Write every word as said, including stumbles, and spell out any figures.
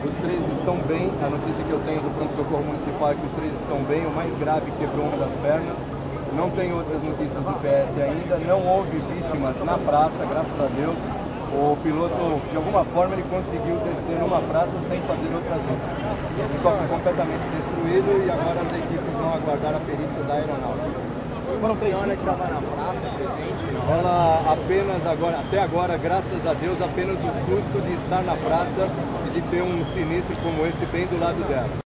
Os três estão bem, a notícia que eu tenho do pronto-socorro municipal é que os três estão bem, o mais grave quebrou uma das pernas. Não tem outras notícias do P S ainda, não houve vítimas na praça, graças a Deus. O piloto, de alguma forma, ele conseguiu descer numa praça sem fazer outras vítimas. Ele ficou completamente destruído e agora as equipes vão aguardar a perícia da aeronáutica. Foram três horas que estava na praça, presente, não? Ela apenas agora, até agora, graças a Deus, apenas o susto de estar na praça e de ter um sinistro como esse bem do lado dela.